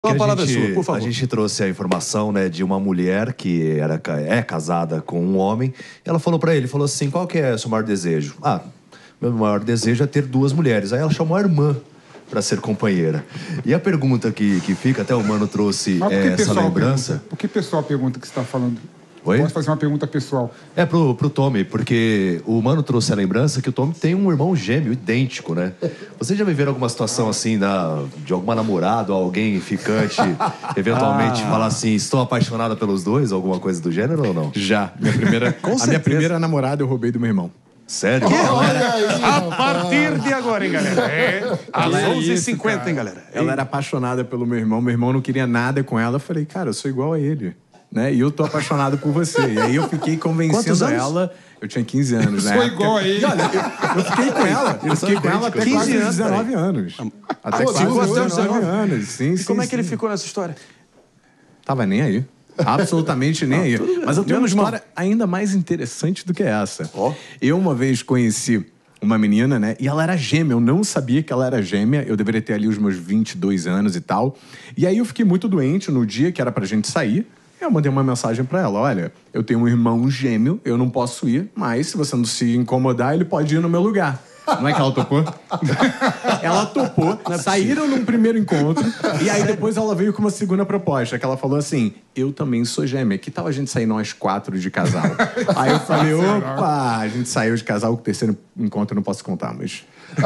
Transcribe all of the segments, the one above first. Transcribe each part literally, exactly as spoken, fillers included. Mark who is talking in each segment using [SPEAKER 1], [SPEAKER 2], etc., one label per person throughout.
[SPEAKER 1] Uma palavra sua, por favor.
[SPEAKER 2] A gente trouxe a informação, né, de uma mulher que era, é casada com um homem. Ela falou pra ele, falou assim, qual que é o seu maior desejo? Ah, meu maior desejo é ter duas mulheres. Aí ela chamou a irmã pra ser companheira. E a pergunta que, que fica, até o Mano trouxe é, essa lembrança...
[SPEAKER 3] Pergunta? Por que pessoal pergunta que você está falando?
[SPEAKER 2] Oi?
[SPEAKER 3] Posso fazer uma pergunta pessoal?
[SPEAKER 2] É pro, pro Tommy, porque o Mano trouxe a lembrança que o Tommy tem um irmão gêmeo idêntico, né? Vocês já viveram alguma situação assim, da, de alguma namorada ou alguém ficante, eventualmente, ah. falar assim, estou apaixonada pelos dois, alguma coisa do gênero ou não?
[SPEAKER 4] Já. Minha primeira,
[SPEAKER 1] Com
[SPEAKER 4] a
[SPEAKER 1] certeza.
[SPEAKER 4] minha primeira namorada eu roubei do meu irmão.
[SPEAKER 2] Sério?
[SPEAKER 1] Olha aí, a partir de agora, hein, galera? É, às onze e cinquenta, hein, galera?
[SPEAKER 4] Ela era apaixonada pelo meu irmão, meu irmão não queria nada com ela. Eu falei, cara, eu sou igual a ele. Né? E eu tô apaixonado por você. E aí eu fiquei convencendo ela... Eu tinha quinze anos, né?
[SPEAKER 3] Sou igual a ele.
[SPEAKER 4] E olha, eu, eu fiquei com ela. Eu fiquei com ela até quase
[SPEAKER 1] anos,
[SPEAKER 4] dezenove anos. Até
[SPEAKER 1] Pô,
[SPEAKER 4] quase
[SPEAKER 1] ficou até os
[SPEAKER 4] dezenove anos. Sim,
[SPEAKER 1] E
[SPEAKER 4] sim,
[SPEAKER 1] como é que
[SPEAKER 4] sim.
[SPEAKER 1] ele ficou nessa história?
[SPEAKER 4] Tava nem aí. Absolutamente nem aí. Mas eu tenho uma história ainda mais interessante do que essa.
[SPEAKER 1] Ó.
[SPEAKER 4] Eu uma vez conheci uma menina, né? E ela era gêmea. Eu não sabia que ela era gêmea. Eu deveria ter ali os meus vinte e dois anos e tal. E aí eu fiquei muito doente no dia que era pra gente sair. Eu mandei uma mensagem pra ela, olha, eu tenho um irmão gêmeo, eu não posso ir, mas se você não se incomodar, ele pode ir no meu lugar. Não é que ela topou? Ela topou, saíram num primeiro encontro, e aí depois ela veio com uma segunda proposta, que ela falou assim, eu também sou gêmea, que tal a gente sair nós quatro de casal? Aí eu falei, opa, a gente saiu de casal, o terceiro encontro eu não posso contar, mas...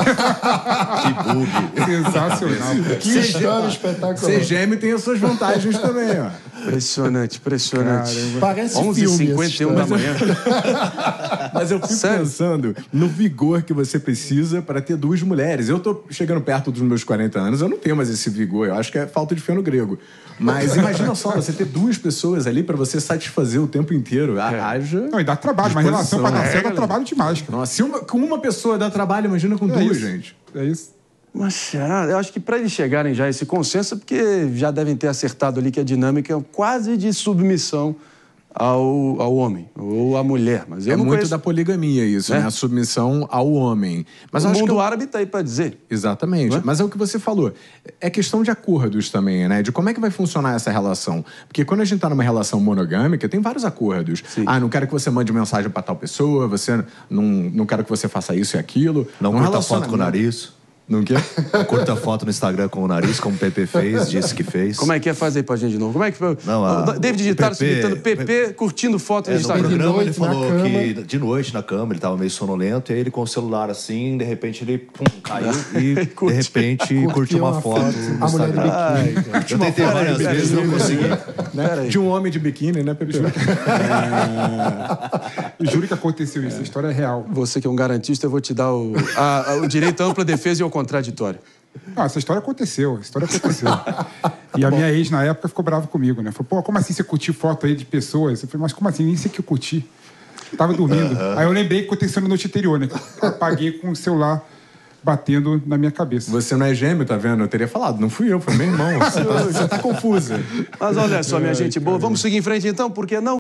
[SPEAKER 2] Que bug.
[SPEAKER 3] Sensacional.
[SPEAKER 5] Que história espetacular.
[SPEAKER 4] Ser gêmeo tem as suas vantagens também, ó.
[SPEAKER 1] Impressionante, impressionante.
[SPEAKER 3] Caramba.
[SPEAKER 5] Parece
[SPEAKER 1] onze e cinquenta e um da manhã.
[SPEAKER 4] Mas eu fico
[SPEAKER 1] Sério?
[SPEAKER 4] pensando no vigor que você precisa para ter duas mulheres. Eu tô chegando perto dos meus quarenta anos, eu não tenho mais esse vigor, eu acho que é falta de feno grego. Mas imagina só, você ter duas pessoas ali para você satisfazer o tempo inteiro. É. Haja
[SPEAKER 3] Não, e dá trabalho, mas relação pra dar certo dá trabalho demais. Cara.
[SPEAKER 4] Nossa, se uma, com uma pessoa dá trabalho, imagina com
[SPEAKER 3] É
[SPEAKER 4] duas,
[SPEAKER 3] isso.
[SPEAKER 4] gente.
[SPEAKER 3] É isso.
[SPEAKER 1] Mas será? Eu acho que para eles chegarem já a esse consenso é porque já devem ter acertado ali que a dinâmica é quase de submissão ao, ao homem ou à mulher. Mas eu
[SPEAKER 4] É
[SPEAKER 1] não
[SPEAKER 4] muito
[SPEAKER 1] conheço.
[SPEAKER 4] da poligamia isso,
[SPEAKER 1] É.
[SPEAKER 4] né? A submissão ao homem. Mas
[SPEAKER 1] O
[SPEAKER 4] eu acho
[SPEAKER 1] mundo
[SPEAKER 4] que eu...
[SPEAKER 1] árabe tá aí para dizer.
[SPEAKER 4] Exatamente.
[SPEAKER 1] Não é?
[SPEAKER 4] Mas é o que você falou. É questão de acordos também, né? De como é que vai funcionar essa relação. Porque quando a gente tá numa relação monogâmica, tem vários acordos.
[SPEAKER 1] Sim.
[SPEAKER 4] Ah, não quero que você mande mensagem pra tal pessoa, você não, não quero que você faça isso e aquilo.
[SPEAKER 2] Não
[SPEAKER 4] Num
[SPEAKER 2] curta foto com o
[SPEAKER 4] relacionamento-
[SPEAKER 2] nariz.
[SPEAKER 4] Não quer?
[SPEAKER 2] Curta foto no Instagram com o nariz, como o P P fez, disse que fez.
[SPEAKER 1] Como é que é fazer pra gente de novo? Como é que foi?
[SPEAKER 2] Não, a-
[SPEAKER 1] O David
[SPEAKER 2] o
[SPEAKER 1] Gitaro
[SPEAKER 2] P P
[SPEAKER 1] imitando P P, curtindo foto
[SPEAKER 2] É,
[SPEAKER 1] no
[SPEAKER 2] no
[SPEAKER 1] Instagram.
[SPEAKER 2] programa
[SPEAKER 5] noite,
[SPEAKER 2] ele falou
[SPEAKER 5] na
[SPEAKER 2] que de noite na cama ele tava meio sonolento, e aí ele com o celular assim, de repente ele pum, caiu e de
[SPEAKER 1] Curte.
[SPEAKER 2] repente curtiu uma,
[SPEAKER 5] uma
[SPEAKER 2] foto
[SPEAKER 5] foto,
[SPEAKER 2] no
[SPEAKER 5] a mulher de
[SPEAKER 2] Instagram.
[SPEAKER 1] Ai, cara.
[SPEAKER 2] Eu tentei várias
[SPEAKER 1] Peraí,
[SPEAKER 2] vezes, não
[SPEAKER 1] peraí,
[SPEAKER 2] consegui.
[SPEAKER 4] Né?
[SPEAKER 1] Peraí.
[SPEAKER 4] De um homem de biquíni, né, Pepe?
[SPEAKER 3] Eu juro que aconteceu isso. A história é real.
[SPEAKER 1] Você que é um garantista, eu vou te dar o, a- a- o direito à ampla defesa e ao contraditório.
[SPEAKER 3] Ah, essa história aconteceu. A história aconteceu. E a minha ex, na época, ficou brava comigo, né? Falou, pô, como assim você curtiu foto aí de pessoas? Eu falei, mas como assim? Nem sei que eu curti. Eu tava dormindo. Aí eu lembrei que aconteceu na noite anterior, né? Eu apaguei com o celular batendo na minha cabeça.
[SPEAKER 4] Você não é gêmeo, tá vendo? Eu teria falado, não fui eu, foi meu irmão. Você tá, você tá confusa.
[SPEAKER 1] Mas olha só, minha gente boa, vamos seguir em frente então, porque não